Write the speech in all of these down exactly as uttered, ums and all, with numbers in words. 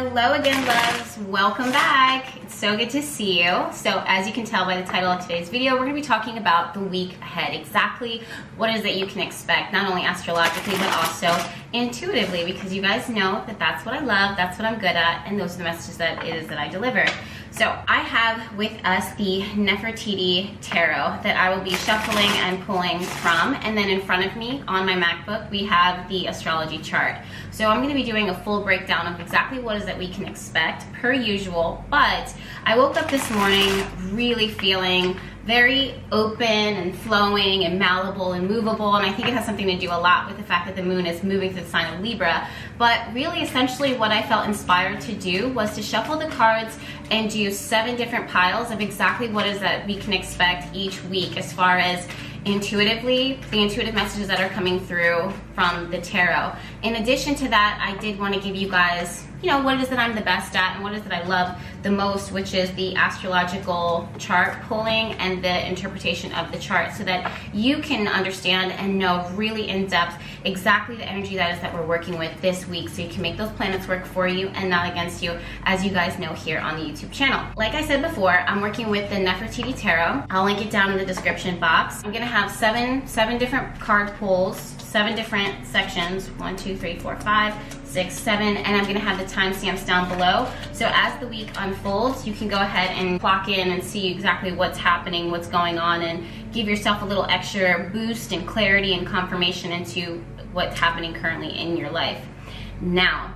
Hello again, loves. Welcome back. It's so good to see you. So as you can tell by the title of today's video, we're going to be talking about the week ahead, exactly what it is that you can expect, not only astrologically, but also intuitively, because you guys know that that's what I love, that's what I'm good at, and those are the messages that it is that I deliver. So I have with us the Nefertiti Tarot that I will be shuffling and pulling from, and then in front of me on my MacBook we have the astrology chart. So I'm going to be doing a full breakdown of exactly what it is that we can expect per usual, but I woke up this morning really feeling very open and flowing and malleable and movable, and I think it has something to do a lot with the fact that the moon is moving through the sign of Libra. But really, essentially what I felt inspired to do was to shuffle the cards and do seven different piles of exactly what it is that we can expect each week as far as intuitively, the intuitive messages that are coming through from the tarot. In addition to that, I did want to give you guys, you know, what it is that I'm the best at and what it is that I love the most, which is the astrological chart pulling and the interpretation of the chart, so that you can understand and know really in depth exactly the energy that is that we're working with this week, so you can make those planets work for you and not against you, as you guys know here on the YouTube channel. Like I said before, I'm working with the Nefertiti Tarot. I'll link it down in the description box. I'm gonna have seven, seven different card pulls, seven different sections, one, two, three, four, five, six, seven, and I'm gonna have the timestamps down below. So as the week unfolds, you can go ahead and clock in and see exactly what's happening, what's going on, and give yourself a little extra boost and clarity and confirmation into what's happening currently in your life. Now,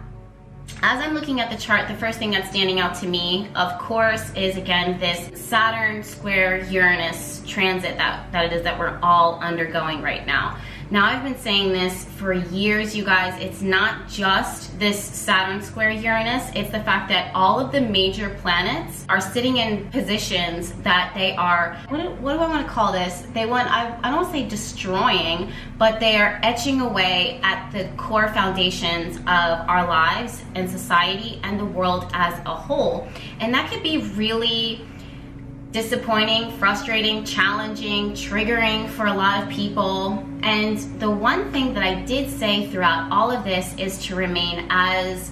as I'm looking at the chart, the first thing that's standing out to me, of course, is again this Saturn square Uranus transit that, that it is that we're all undergoing right now. Now, I've been saying this for years, you guys. It's not just this Saturn square Uranus. It's the fact that all of the major planets are sitting in positions that they are, what do, what do I want to call this? They want, I, I don't want to say destroying, but they are etching away at the core foundations of our lives and society and the world as a whole. And that could be really disappointing, frustrating, challenging, triggering for a lot of people. And the one thing that I did say throughout all of this is to remain as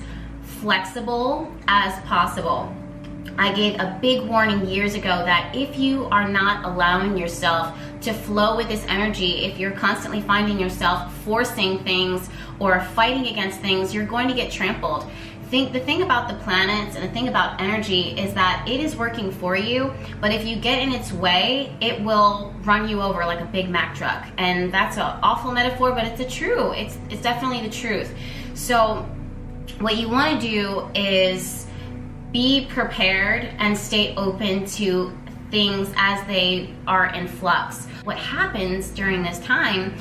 flexible as possible. I gave a big warning years ago that if you are not allowing yourself to flow with this energy, if you're constantly finding yourself forcing things or fighting against things, you're going to get trampled. Think, the thing about the planets and the thing about energy is that it is working for you, but if you get in its way, it will run you over like a Big Mac truck. And that's an awful metaphor, but it's a true, it's, it's definitely the truth. So what you want to do is be prepared and stay open to things as they are in flux. What happens during this time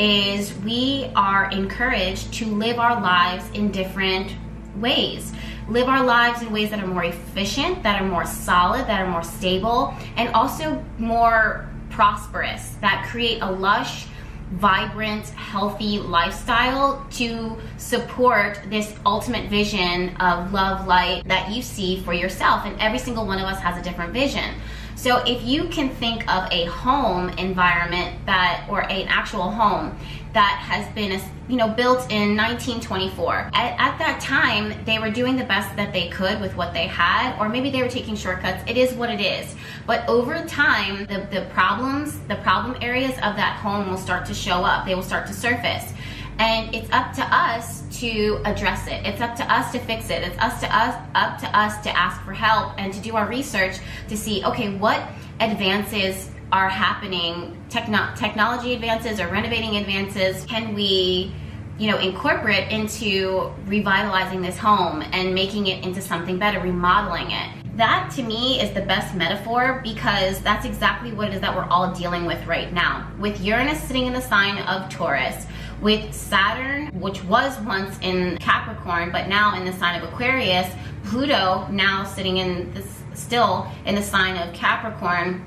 is we are encouraged to live our lives in different ways. Live our lives in ways that are more efficient, that are more solid, that are more stable, and also more prosperous, that create a lush, vibrant, healthy lifestyle to support this ultimate vision of love, light that you see for yourself. And every single one of us has a different vision. So if you can think of a home environment that, or an actual home that has been, you know, built in nineteen twenty-four. At, at that time, they were doing the best that they could with what they had, or maybe they were taking shortcuts. It is what it is. But over time, the, the problems, the problem areas of that home will start to show up. They will start to surface. And it's up to us to address it. It's up to us to fix it. It's us to us, up to us to ask for help and to do our research to see, okay, what advances are happening, techno technology advances or renovating advances, can we, you know, incorporate into revitalizing this home and making it into something better, remodeling it. That to me is the best metaphor, because that's exactly what it is that we're all dealing with right now. With Uranus sitting in the sign of Taurus, with Saturn, which was once in Capricorn, but now in the sign of Aquarius, Pluto now sitting in this, still in the sign of Capricorn,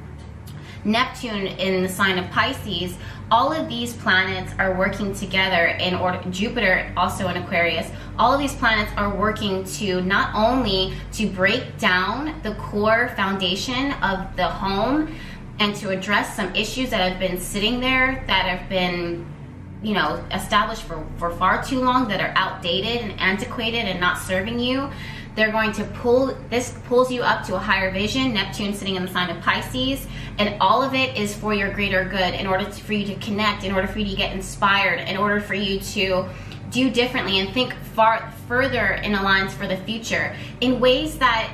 Neptune in the sign of Pisces. All of these planets are working together in order, Jupiter also in Aquarius, all of these planets are working to not only to break down the core foundation of the home and to address some issues that have been sitting there, that have been, you know, established for, for far too long, that are outdated and antiquated and not serving you. They're going to pull, this pulls you up to a higher vision, Neptune sitting in the sign of Pisces, and all of it is for your greater good, in order to, for you to connect, in order for you to get inspired, in order for you to do differently and think far further in alliance for the future in ways that,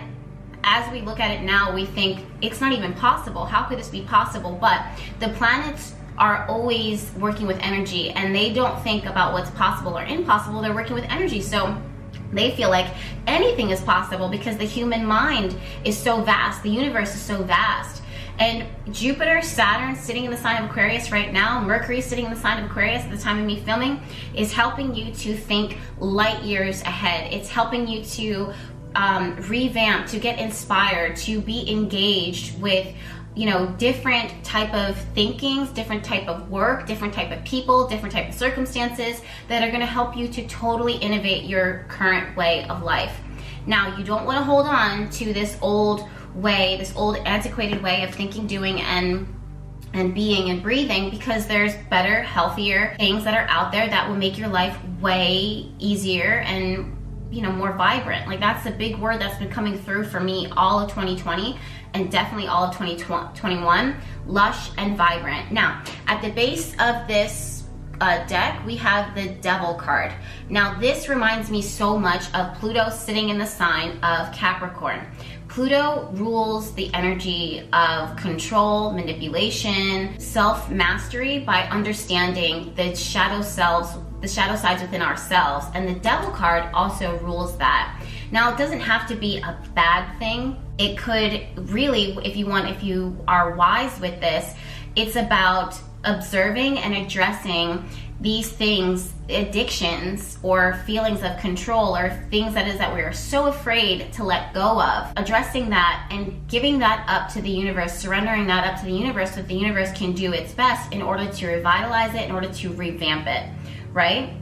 as we look at it now, we think it's not even possible. How could this be possible? But the planets are always working with energy, and they don't think about what's possible or impossible. They're working with energy. So they feel like anything is possible because the human mind is so vast. The universe is so vast. And Jupiter, Saturn sitting in the sign of Aquarius right now, Mercury sitting in the sign of Aquarius at the time of me filming, is helping you to think light years ahead. It's helping you to um, revamp, to get inspired, to be engaged with, you know, different type of thinkings, different type of work, different type of people, different type of circumstances that are going to help you to totally innovate your current way of life. Now, you don't want to hold on to this old way, this old antiquated way of thinking, doing, and and being and breathing, because there's better, healthier things that are out there that will make your life way easier and, you know, more vibrant. Like, that's the big word that's been coming through for me all of twenty twenty. And definitely all of twenty twenty-one, lush and vibrant. Now, at the base of this uh, deck, we have the Devil card. Now, this reminds me so much of Pluto sitting in the sign of Capricorn. Pluto rules the energy of control, manipulation, self-mastery by understanding the shadow selves, the shadow sides within ourselves. And the Devil card also rules that. Now, it doesn't have to be a bad thing. It could really, if you want, if you are wise with this, it's about observing and addressing these things, addictions or feelings of control or things that is that we are so afraid to let go of. Addressing that and giving that up to the universe, surrendering that up to the universe so that the universe can do its best in order to revitalize it, in order to revamp it, right?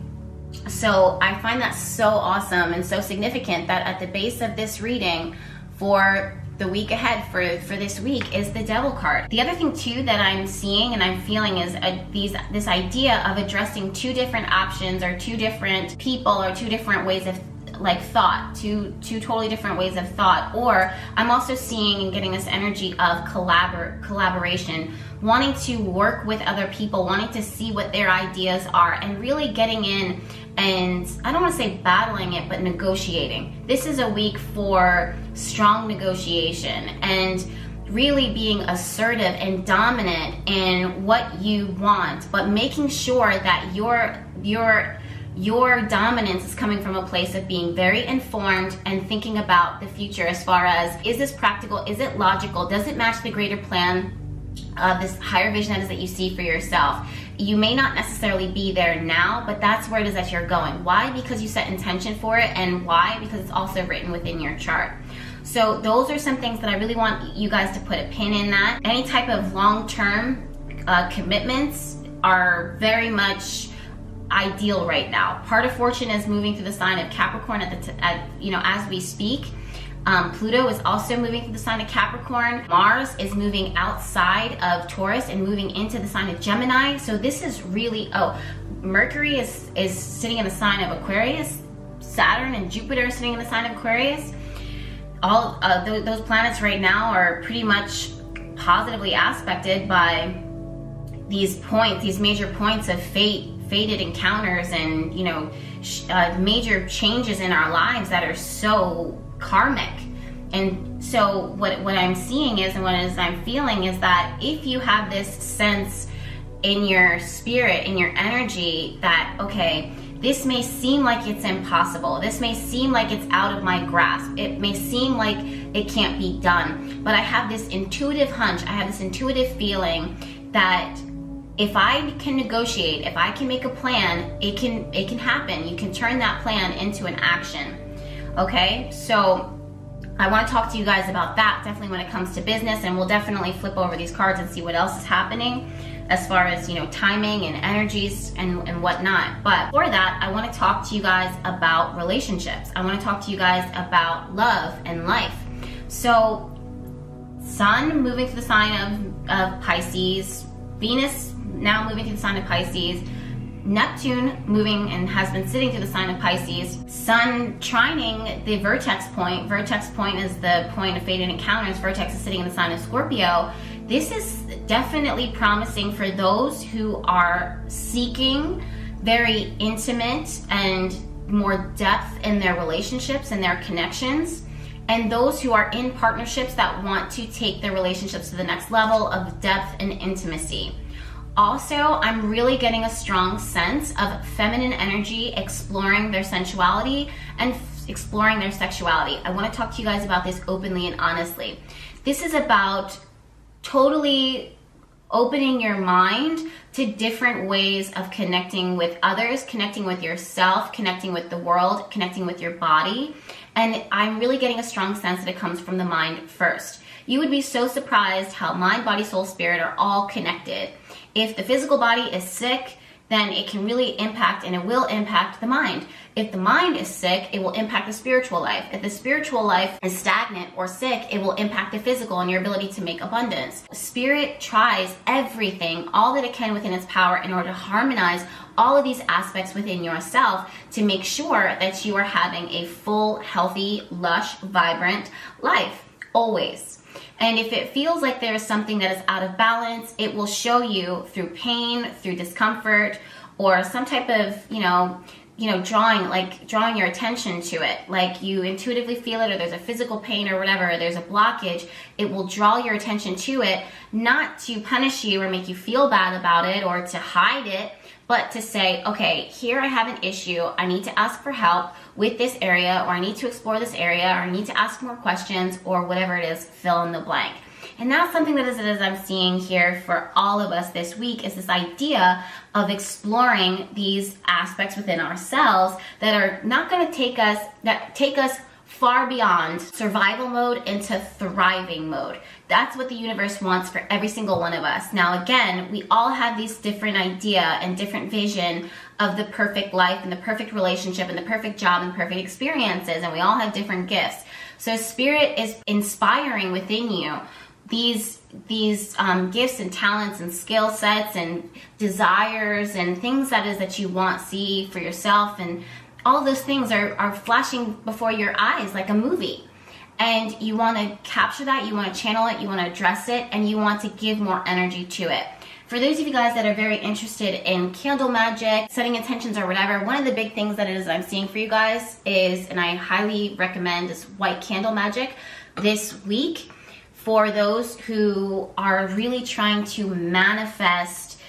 So I find that so awesome and so significant that at the base of this reading for the week ahead, for, for this week, is the Devil card. The other thing too that I'm seeing and I'm feeling is a, these this idea of addressing two different options or two different people or two different ways of like thought, two two totally different ways of thought. Or I'm also seeing and getting this energy of collabor collaboration, wanting to work with other people, wanting to see what their ideas are, and really getting in and, I don't want to say battling it, but negotiating. This is a week for strong negotiation and really being assertive and dominant in what you want, but making sure that your your your dominance is coming from a place of being very informed and thinking about the future as far as, is this practical, is it logical, does it match the greater plan of this higher vision that is that you see for yourself. You may not necessarily be there now, but that's where it is that you're going. Why? Because you set intention for it. And why? Because it's also written within your chart. So those are some things that I really want you guys to put a pin in that. Any type of long-term uh, commitments are very much ideal right now. Part of fortune is moving through the sign of Capricorn at the t at, you know, as we speak. Um, Pluto is also moving through the sign of Capricorn. Mars is moving outside of Taurus and moving into the sign of Gemini. So this is really, oh, Mercury is, is sitting in the sign of Aquarius. Saturn and Jupiter are sitting in the sign of Aquarius. All uh, th those planets right now are pretty much positively aspected by these points, these major points of fate, fated encounters, and, you know, sh uh, major changes in our lives that are so karmic. And so what what I'm seeing is, and what is I'm feeling is that if you have this sense in your spirit, in your energy, that, okay, this may seem like it's impossible, this may seem like it's out of my grasp, it may seem like it can't be done, but I have this intuitive hunch, I have this intuitive feeling that if I can negotiate, if I can make a plan, it can it can happen. You can turn that plan into an action. Okay, so I want to talk to you guys about that, definitely when it comes to business, and we'll definitely flip over these cards and see what else is happening as far as, you know, timing and energies and, and whatnot. But for that, I want to talk to you guys about relationships. I want to talk to you guys about love and life. So Sun moving to the sign of, of Pisces, Venus now moving to the sign of Pisces, Neptune moving and has been sitting through the sign of Pisces, Sun trining the vertex point. Vertex point is the point of fated encounters. Vertex is sitting in the sign of Scorpio. This is definitely promising for those who are seeking very intimate and more depth in their relationships and their connections, and those who are in partnerships that want to take their relationships to the next level of depth and intimacy. Also, I'm really getting a strong sense of feminine energy exploring their sensuality and exploring their sexuality. I want to talk to you guys about this openly and honestly. This is about totally opening your mind to different ways of connecting with others, connecting with yourself, connecting with the world, connecting with your body. And I'm really getting a strong sense that it comes from the mind first. You would be so surprised how mind, body, soul, spirit are all connected. If the physical body is sick, then it can really impact, and it will impact the mind. If the mind is sick, it will impact the spiritual life. If the spiritual life is stagnant or sick, it will impact the physical and your ability to make abundance. Spirit tries everything, all that it can within its power, in order to harmonize all of these aspects within yourself to make sure that you are having a full, healthy, lush, vibrant life, always. And if it feels like there is something that is out of balance, it will show you through pain, through discomfort, or some type of, you know, you know, drawing, like drawing your attention to it. Like you intuitively feel it, or there's a physical pain or whatever, or there's a blockage, it will draw your attention to it, not to punish you or make you feel bad about it or to hide it, but to say, okay, here I have an issue, I need to ask for help with this area, or I need to explore this area, or I need to ask more questions, or whatever it is, fill in the blank. And that's something that is, as I'm seeing here for all of us this week, is this idea of exploring these aspects within ourselves that are not gonna take us, that take us far beyond survival mode into thriving mode. That's what the universe wants for every single one of us. Now, again, we all have these different idea and different vision of the perfect life and the perfect relationship and the perfect job and perfect experiences, and we all have different gifts. So Spirit is inspiring within you these these um, gifts and talents and skill sets and desires and things that is that you want, see for yourself, and all those things are, are flashing before your eyes like a movie. And you want to capture that, you want to channel it, you want to address it, and you want to give more energy to it. For those of you guys that are very interested in candle magic, setting intentions or whatever, one of the big things that it is I'm seeing for you guys is, and I highly recommend, this white candle magic this week for those who are really trying to manifest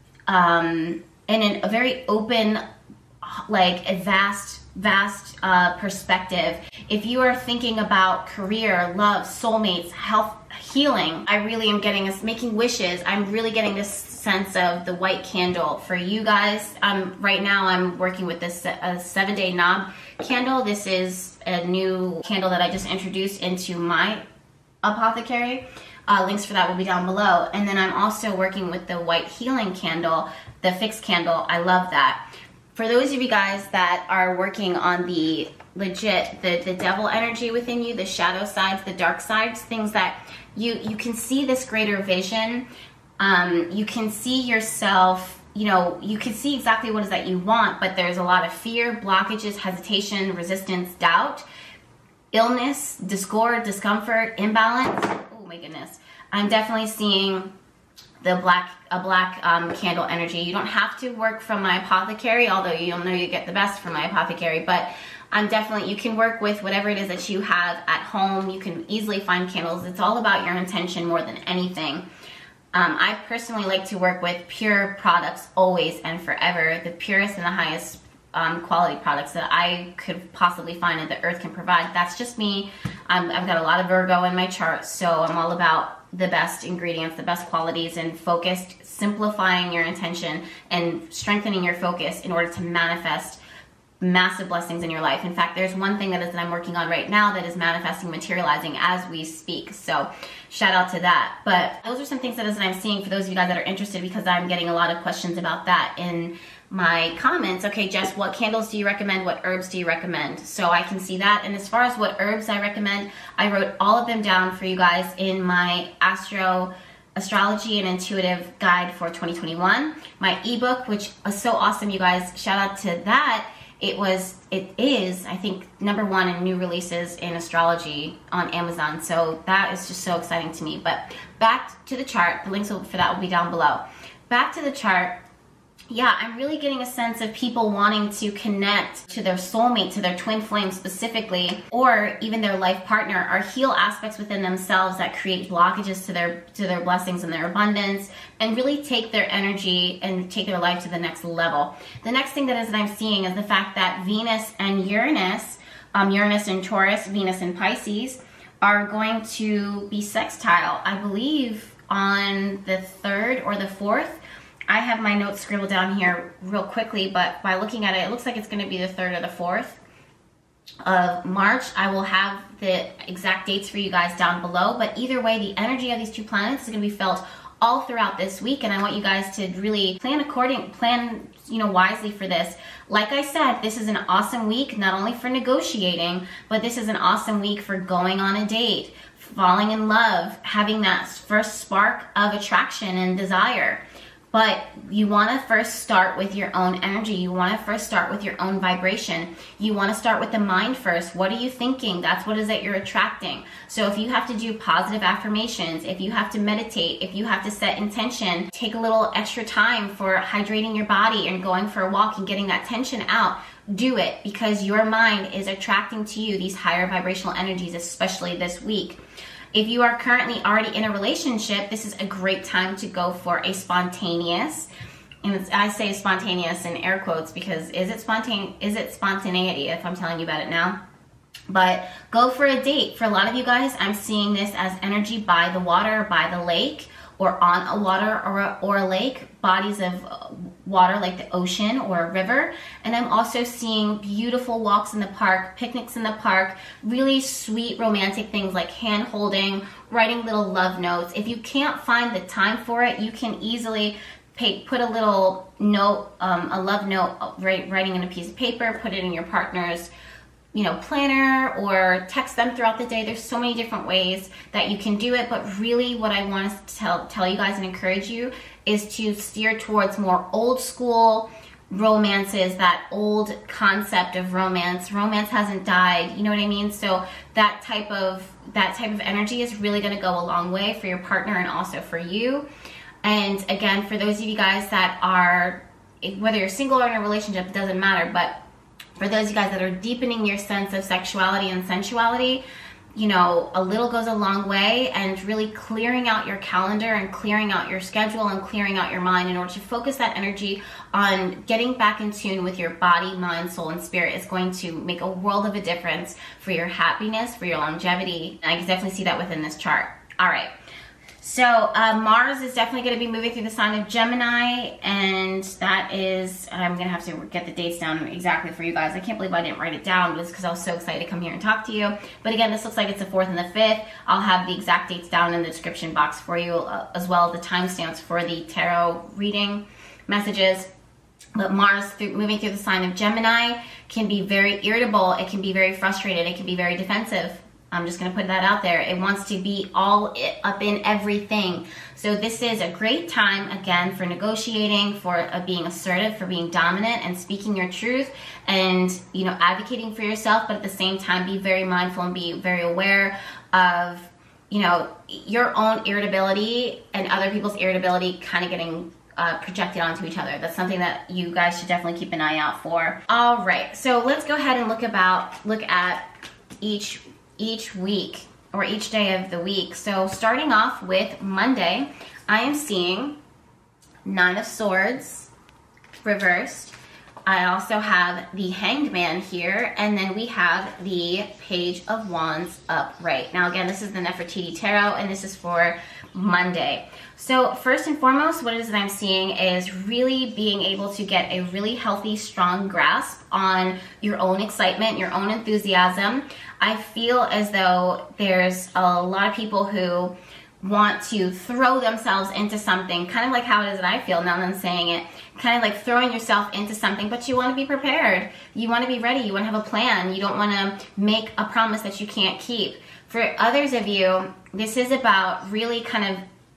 um, in a very open, like a vast, vast uh, perspective. If you are thinking about career, love, soulmates, health, healing, I really am getting this, making wishes, I'm really getting this sense of the white candle for you guys. Um, right now I'm working with this uh, seven day knob candle. This is a new candle that I just introduced into my apothecary. Uh, links for that will be down below. And then I'm also working with the white healing candle, the fixed candle. I love that. For those of you guys that are working on the legit, the, the devil energy within you, the shadow sides, the dark sides, things that you, you can see this greater vision. Um, you can see yourself, you know, you can see exactly what it is that you want, but there's a lot of fear, blockages, hesitation, resistance, doubt, illness, discord, discomfort, imbalance. Oh my goodness. I'm definitely seeing the black, a black um, candle energy. You don't have to work from my apothecary, although you'll know you get the best from my apothecary, but I'm definitely, you can work with whatever it is that you have at home. You can easily find candles. It's all about your intention more than anything. Um, I personally like to work with pure products always and forever, the purest and the highest um, quality products that I could possibly find and the earth can provide. That's just me. Um, I've got a lot of Virgo in my chart, so I'm all about the best ingredients, the best qualities, and focused, simplifying your intention and strengthening your focus in order to manifest massive blessings in your life. In fact, there's one thing that is that I'm working on right now that is manifesting, materializing as we speak. So shout out to that. But those are some things that is that I'm seeing for those of you guys that are interested, because I'm getting a lot of questions about that in my comments. Okay, Jess, what candles do you recommend? What herbs do you recommend? So I can see that. And as far as what herbs I recommend, I wrote all of them down for you guys in my Astro Astrology and Intuitive Guide for twenty twenty-one. My ebook, which is so awesome, you guys. Shout out to that. It was, it is, I think, number one in new releases in astrology on Amazon. So that is just so exciting to me. But back to the chart. The links for that will be down below. Back to the chart. Yeah, I'm really getting a sense of people wanting to connect to their soulmate, to their twin flame specifically, or even their life partner, or heal aspects within themselves that create blockages to their to their blessings and their abundance, and really take their energy and take their life to the next level. The next thing that is that I'm seeing is the fact that Venus and Uranus, um, Uranus in Taurus, Venus in Pisces, are going to be sextile, I believe, on the third or the fourth. I have my notes scribbled down here real quickly, but by looking at it, it looks like it's going to be the third or the fourth of March. I will have the exact dates for you guys down below, but either way, the energy of these two planets is going to be felt all throughout this week, and I want you guys to really plan according, plan, you know, wisely for this. Like I said, this is an awesome week, not only for negotiating, but this is an awesome week for going on a date, falling in love, having that first spark of attraction and desire. But you want to first start with your own energy. You want to first start with your own vibration. You want to start with the mind first. What are you thinking? That's what it is that you're attracting. So if you have to do positive affirmations, if you have to meditate, if you have to set intention, take a little extra time for hydrating your body and going for a walk and getting that tension out, do it, because your mind is attracting to you these higher vibrational energies, especially this week. If you are currently already in a relationship, this is a great time to go for a spontaneous, and it's, I say spontaneous in air quotes because is it spontane? Is it spontaneity if I'm telling you about it now? But go for a date. For a lot of you guys, I'm seeing this as energy by the water, by the lake, or on a water or a, or a lake, bodies of water like the ocean or a river. And I'm also seeing beautiful walks in the park, picnics in the park, really sweet romantic things like hand holding, writing little love notes. If you can't find the time for it, you can easily pay, put a little note, um, a love note, write, writing in a piece of paper, put it in your partner's you know, planner, or text them throughout the day. There's so many different ways that you can do it, but really what I want to tell, tell you guys and encourage you is to steer towards more old school romances, that old concept of romance. Romance hasn't died, you know what I mean? So that type of, that type of energy is really gonna go a long way for your partner and also for you. And again, for those of you guys that are, whether you're single or in a relationship, it doesn't matter, but for those of you guys that are deepening your sense of sexuality and sensuality, you know, a little goes a long way, and really clearing out your calendar and clearing out your schedule and clearing out your mind in order to focus that energy on getting back in tune with your body, mind, soul, and spirit is going to make a world of a difference for your happiness, for your longevity. And I can definitely see that within this chart. All right. So uh, Mars is definitely going to be moving through the sign of Gemini, and that is, I'm going to have to get the dates down exactly for you guys. I can't believe I didn't write it down, just because I was so excited to come here and talk to you. But again, this looks like it's the fourth and the fifth. I'll have the exact dates down in the description box for you, uh, as well as the timestamps for the tarot reading messages. But Mars through, moving through the sign of Gemini can be very irritable. It can be very frustrated. It can be very defensive. I'm just going to put that out there. It wants to be all up in everything. So this is a great time, again, for negotiating, for uh, being assertive, for being dominant and speaking your truth and, you know, advocating for yourself, but at the same time, be very mindful and be very aware of, you know, your own irritability and other people's irritability kind of getting Uh, projected onto each other. That's something that you guys should definitely keep an eye out for. All right, so let's go ahead and look about look at each each week or each day of the week. So starting off with Monday, I am seeing Nine of Swords reversed. I also have the Hanged Man here, and then we have the Page of Wands upright. Now again, this is the Nefertiti Tarot, and this is for Monday. So first and foremost, what it is that I'm seeing is really being able to get a really healthy, strong grasp on your own excitement, your own enthusiasm. I feel as though there's a lot of people who want to throw themselves into something, kind of like how it is that I feel now that I'm saying it, kind of like throwing yourself into something, but you want to be prepared. You want to be ready. You want to have a plan. You don't want to make a promise that you can't keep. For others of you, this is about really kind of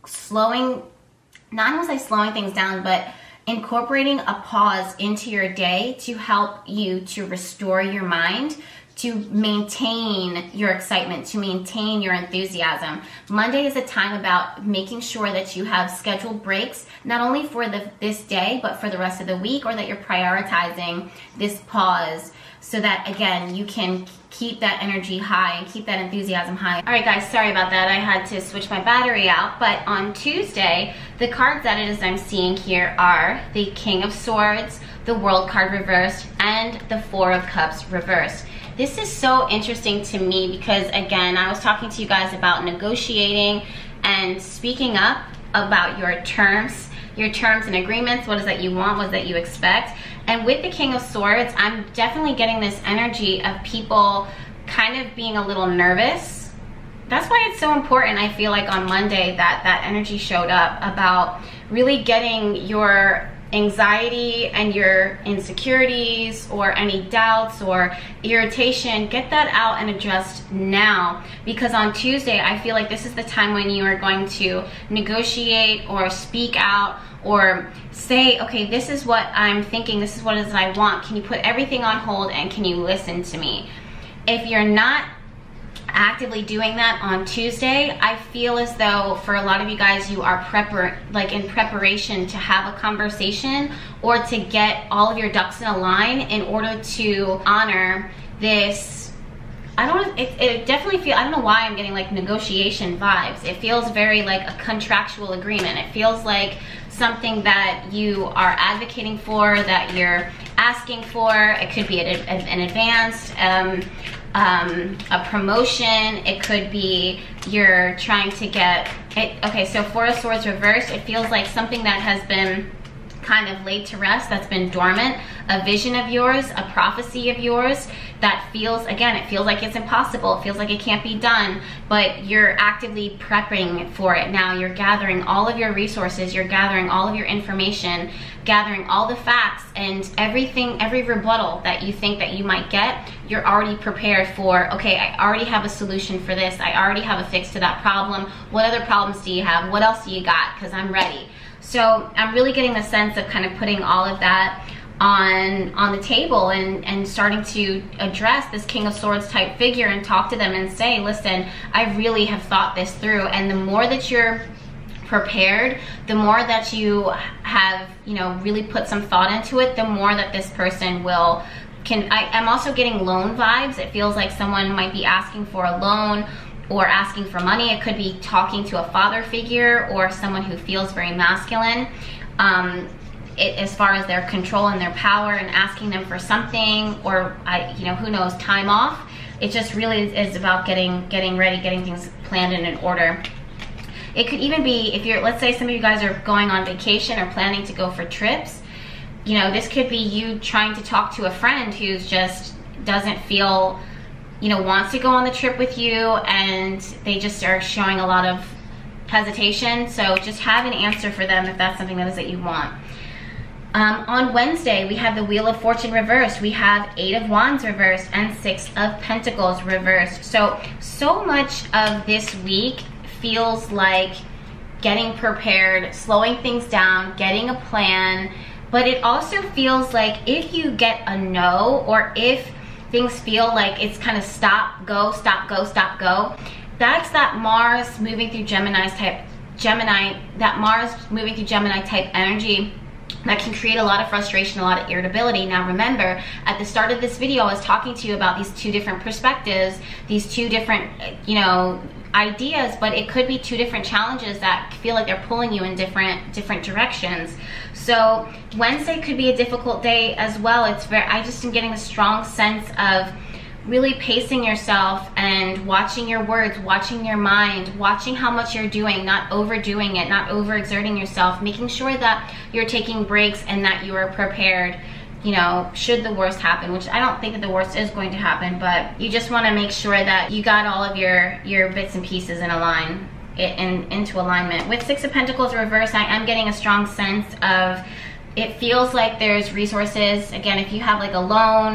slowing, not only say slowing things down, but incorporating a pause into your day to help you to restore your mind, to maintain your excitement, to maintain your enthusiasm. Monday is a time about making sure that you have scheduled breaks, not only for the, this day, but for the rest of the week, or that you're prioritizing this pause so that, again, you can keep that energy high and keep that enthusiasm high. All right, guys, sorry about that. I had to switch my battery out, but on Tuesday, the cards that it is I'm seeing here are the King of Swords, the World card reversed, and the Four of Cups reversed. This is so interesting to me because, again, I was talking to you guys about negotiating and speaking up about your terms, your terms and agreements. What is that you want? What is that you expect? And with the King of Swords, I'm definitely getting this energy of people kind of being a little nervous. That's why it's so important, I feel like, on Monday that that energy showed up about really getting your anxiety and your insecurities or any doubts or irritation, get that out and addressed now, because on Tuesday I feel like this is the time when you are going to negotiate or speak out or say, okay, this is what I'm thinking, this is what it is I want, can you put everything on hold and can you listen to me? If you're not actively doing that on Tuesday, I feel as though for a lot of you guys, you are prepar like in preparation to have a conversation or to get all of your ducks in a line in order to honor this. I don't, it, it definitely feel, I don't know why I'm getting like negotiation vibes. It feels very like a contractual agreement. It feels like something that you are advocating for, that you're asking for. It could be an, an advance, um, um, a promotion. It could be you're trying to get it. Okay, so Four of Swords reversed. It feels like something that has been kind of laid to rest, that's been dormant, a vision of yours, a prophecy of yours that feels, again, it feels like it's impossible, it feels like it can't be done, but you're actively prepping for it now. You're gathering all of your resources, you're gathering all of your information, gathering all the facts, and everything, every rebuttal that you think that you might get, you're already prepared for. Okay, I already have a solution for this, I already have a fix to that problem. What other problems do you have? What else do you got? Because I'm ready. So I'm really getting the sense of kind of putting all of that on on the table and, and starting to address this King of Swords type figure and talk to them and say, listen, I really have thought this through. And the more that you're prepared, the more that you have, you know, really put some thought into it, the more that this person will can, I, I'm also getting loan vibes. It feels like someone might be asking for a loan or asking for money. It could be talking to a father figure or someone who feels very masculine, um, it, as far as their control and their power, and asking them for something, or I, you know, who knows, time off. It just really is about getting getting ready, getting things planned and in order. It could even be if you're, let's say some of you guys are going on vacation or planning to go for trips. You know, this could be you trying to talk to a friend who's just doesn't feel, you know, wants to go on the trip with you, and they just are showing a lot of hesitation. So just have an answer for them if that's something that is that you want. Um, on Wednesday, we have the Wheel of Fortune reversed. We have Eight of Wands reversed and Six of Pentacles reversed. So, so much of this week feels like getting prepared, slowing things down, getting a plan, but it also feels like if you get a no, or if things feel like it's kind of stop, go, stop, go, stop, go, that's that Mars moving through Gemini's type, Gemini, that Mars moving through Gemini type energy that can create a lot of frustration, a lot of irritability. Now remember, at the start of this video, I was talking to you about these two different perspectives, these two different, you know, ideas, but it could be two different challenges that feel like they're pulling you in different different directions. So Wednesday could be a difficult day as well. It's very, I just am getting a strong sense of really pacing yourself and watching your words, watching your mind, watching how much you're doing, not overdoing it, not overexerting yourself, making sure that you're taking breaks and that you are prepared, you know, should the worst happen, which I don't think that the worst is going to happen, but you just want to make sure that you got all of your, your bits and pieces in a line, in, into alignment. With Six of Pentacles reverse, I am getting a strong sense of, it feels like there's resources. Again, if you have like a loan,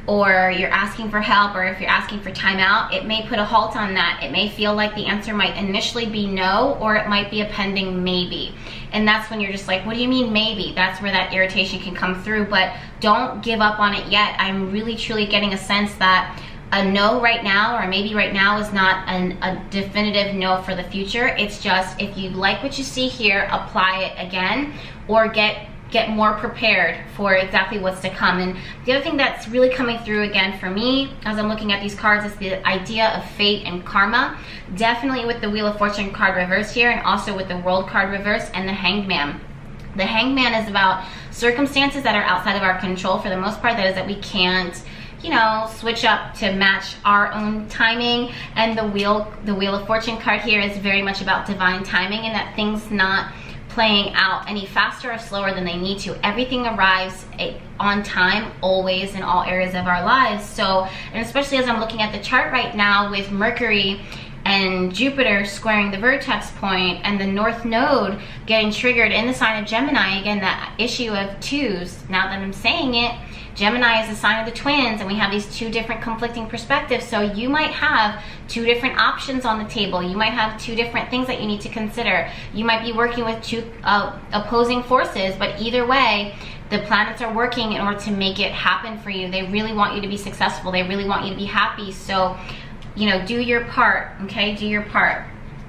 or you're asking for help, or if you're asking for time out, it may put a halt on that. It may feel like the answer might initially be no, or it might be a pending maybe. And that's when you're just like, what do you mean maybe? That's where that irritation can come through, but don't give up on it yet. I'm really truly getting a sense that a no right now, or maybe right now, is not an, a definitive no for the future. It's just, if you like what you see here, apply it again, or get get more prepared for exactly what's to come. And the other thing that's really coming through again for me as I'm looking at these cards is the idea of fate and karma. Definitely with the Wheel of Fortune card reverse here, and also with the World card reverse and the Hanged Man. The Hanged Man is about circumstances that are outside of our control for the most part. That is, that we can't, you know, switch up to match our own timing. And the wheel, the Wheel of Fortune card here is very much about divine timing, and that things not playing out any faster or slower than they need to. Everything arrives on time, always, in all areas of our lives. So, and especially as I'm looking at the chart right now with Mercury and Jupiter squaring the vertex point, and the North Node getting triggered in the sign of Gemini, again, that issue of twos. Now that I'm saying it, Gemini is the sign of the twins, and we have these two different conflicting perspectives. So you might have two different options on the table. You might have two different things that you need to consider. You might be working with two uh, opposing forces, but either way, the planets are working in order to make it happen for you. They really want you to be successful. They really want you to be happy. So, you know, do your part, okay? Do your part.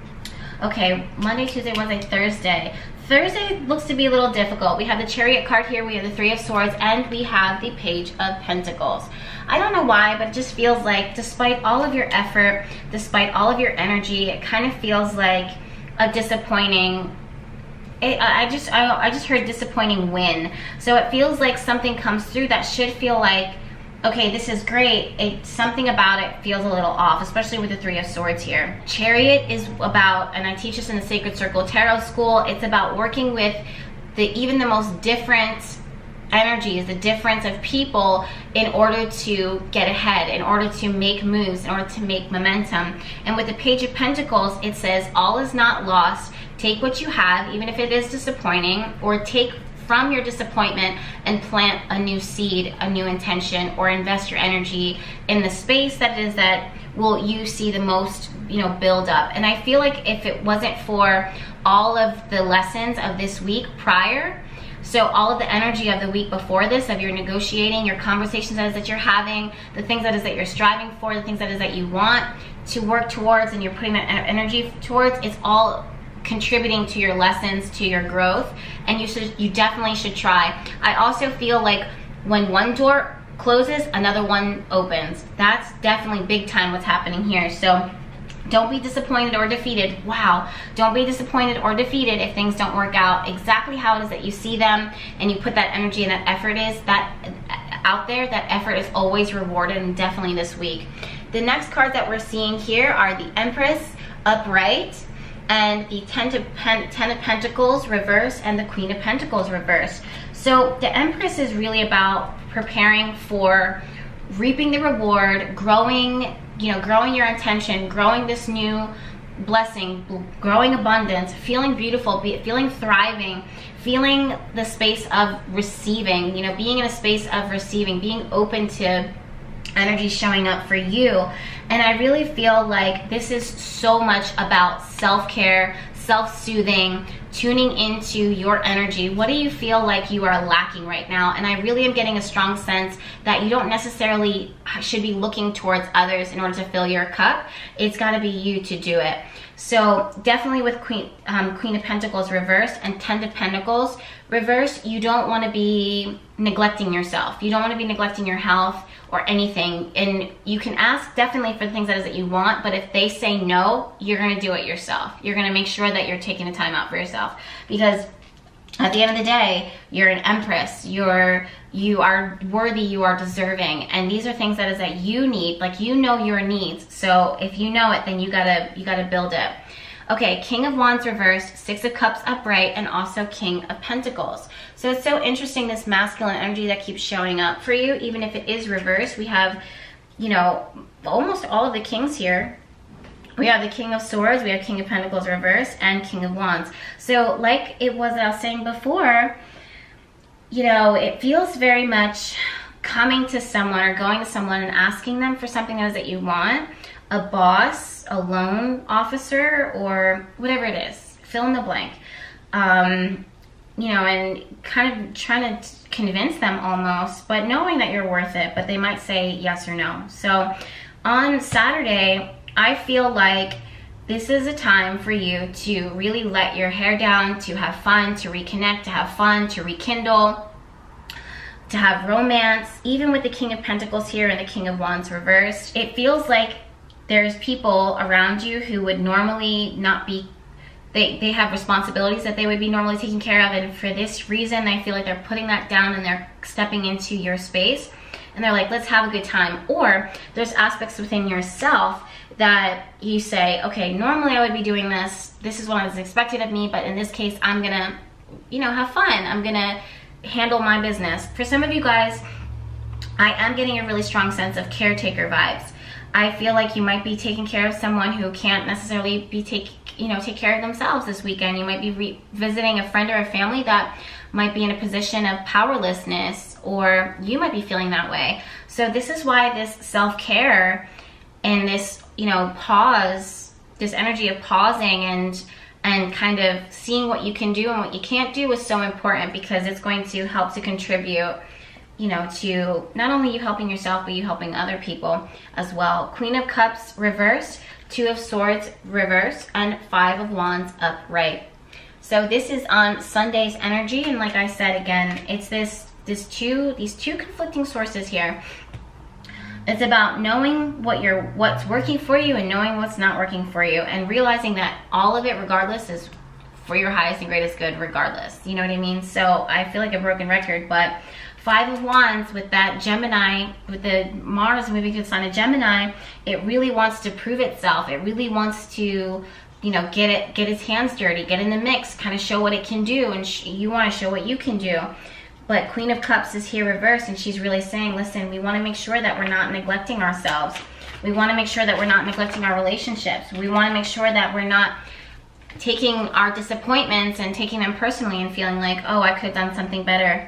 Okay, Monday, Tuesday, Wednesday, Thursday. Thursday looks to be a little difficult. We have the Chariot card here, we have the Three of Swords, and we have the Page of Pentacles. I don't know why, but it just feels like despite all of your effort, despite all of your energy, it kind of feels like a disappointing, it, I just I, I just heard disappointing win. So it feels like something comes through that should feel like, okay, this is great. It, something about it feels a little off, especially with the Three of Swords here. Chariot is about, and I teach this in the Sacred Circle Tarot School, it's about working with the even the most different energies, the difference of people, in order to get ahead, in order to make moves, in order to make momentum. And with the Page of Pentacles, it says, all is not lost. Take what you have, even if it is disappointing, or take from your disappointment and plant a new seed, a new intention, or invest your energy in the space that is that will you see the most, you know, build up. And I feel like if it wasn't for all of the lessons of this week prior, so all of the energy of the week before this, of your negotiating, your conversations that is that you're having, the things that is that you're striving for, the things that is that you want to work towards, and you're putting that energy towards, it's all contributing to your lessons, to your growth, and you should, you definitely should try. I also feel like when one door closes, another one opens. That's definitely big time what's happening here. So don't be disappointed or defeated. Wow. Don't be disappointed or defeated if things don't work out exactly how it is that you see them, and you put that energy and that effort is that out there. That effort is always rewarded, and definitely this week. The next cards that we're seeing here are the Empress upright, and the Ten of, Pen Ten of Pentacles reverse, and the Queen of Pentacles reverse. So the Empress is really about preparing for reaping the reward, growing, you know, growing your intention, growing this new blessing, growing abundance, feeling beautiful, be, feeling thriving, feeling the space of receiving, you know, being in a space of receiving, being open to energy showing up for you. And I really feel like this is so much about self-care, self-soothing, tuning into your energy. What do you feel like you are lacking right now? And I really am getting a strong sense that you don't necessarily should be looking towards others in order to fill your cup. It's got to be you to do it. So definitely with Queen, um, Queen of Pentacles reversed and Ten of Pentacles reversed, you don't want to be neglecting yourself. You don't want to be neglecting your health or anything. And you can ask definitely for the things that is that you want, but if they say no, you're going to do it yourself. You're going to make sure that you're taking the time out for yourself, because at the end of the day, you're an empress. You're you are worthy. You are deserving, and these are things that is that you need. Like, you know your needs. So if you know it, then you gotta you gotta build it. Okay, King of Wands reversed, Six of Cups upright, and also King of Pentacles. So it's so interesting, this masculine energy that keeps showing up for you, even if it is reversed. We have, you know, almost all of the kings here. We have the King of Swords, we have King of Pentacles reversed, and King of Wands. So like it was I was saying before, you know, it feels very much coming to someone or going to someone and asking them for something that is that you want, a boss, a loan officer, or whatever it is, fill in the blank, um, you know, and kind of trying to convince them almost, but knowing that you're worth it, but they might say yes or no. So on Saturday, I feel like this is a time for you to really let your hair down, to have fun, to reconnect, to have fun, to rekindle, to have romance. Even with the King of Pentacles here and the King of Wands reversed, it feels like there's people around you who would normally not be, they, they have responsibilities that they would be normally taking care of, and for this reason, I feel like they're putting that down and they're stepping into your space, and they're like, let's have a good time. Or there's aspects within yourself that you say, okay, normally I would be doing this, this is what is expected of me, but in this case, I'm gonna, you know, have fun. I'm gonna handle my business. For some of you guys, I am getting a really strong sense of caretaker vibes. I feel like you might be taking care of someone who can't necessarily be take, you know, take care of themselves this weekend. You might be revisiting a friend or a family that might be in a position of powerlessness, or you might be feeling that way. So this is why this self-care and this, you know, pause, this energy of pausing and and kind of seeing what you can do and what you can't do is so important, because it's going to help to contribute, you know, to not only you helping yourself, but you helping other people as well. Queen of Cups reversed, Two of Swords reversed, and Five of Wands upright. So this is on Sunday's energy, and like I said again, it's this this two these two conflicting sources here. It's about knowing what you're what's working for you and knowing what's not working for you, and realizing that all of it regardless is for your highest and greatest good regardless. You know what I mean? So I feel like a broken record, but Five of Wands with that Gemini, with the Mars moving to the sign of Gemini, it really wants to prove itself. It really wants to, you know, get it, get its hands dirty, get in the mix, kind of show what it can do, and sh you want to show what you can do. But Queen of Cups is here reversed, and she's really saying, listen, we want to make sure that we're not neglecting ourselves. We want to make sure that we're not neglecting our relationships. We want to make sure that we're not taking our disappointments and taking them personally and feeling like, oh, I could have done something better.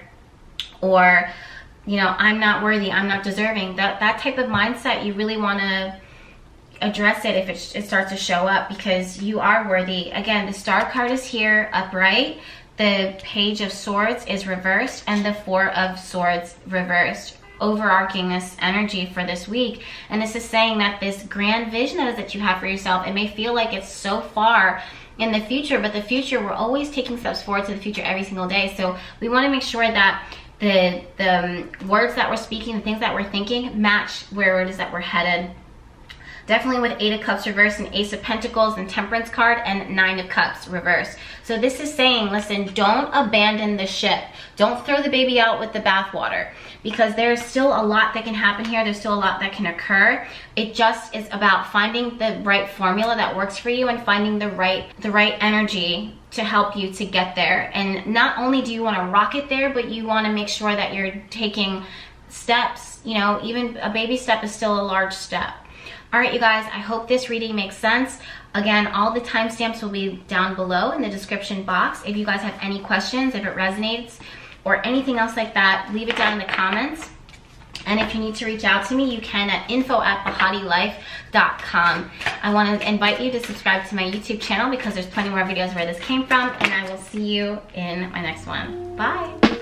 Or, you know, I'm not worthy, I'm not deserving. That, that type of mindset, you really want to address it if it, it starts to show up, because you are worthy. Again, the Star card is here upright. The Page of Swords is reversed, and the Four of Swords reversed, overarching this energy for this week. And this is saying that this grand vision that is that you have for yourself, it may feel like it's so far in the future, but the future, we're always taking steps forward to the future every single day. So we want to make sure that the, the um, words that we're speaking, the things that we're thinking, match where it is that we're headed. Definitely with Eight of Cups reversed, and Ace of Pentacles and Temperance card, and Nine of Cups reversed. So this is saying, listen, don't abandon the ship. Don't throw the baby out with the bathwater, because there's still a lot that can happen here. There's still a lot that can occur. It just is about finding the right formula that works for you, and finding the right the right energy to help you to get there. And not only do you want to rocket there, but you want to make sure that you're taking steps. You know, even a baby step is still a large step. All right, you guys, I hope this reading makes sense. Again, all the timestamps will be down below in the description box. If you guys have any questions, if it resonates, or anything else like that, leave it down in the comments. And if you need to reach out to me, you can at info at bahati life dot com. I want to invite you to subscribe to my YouTube channel, because there's plenty more videos where this came from, and I will see you in my next one. Bye.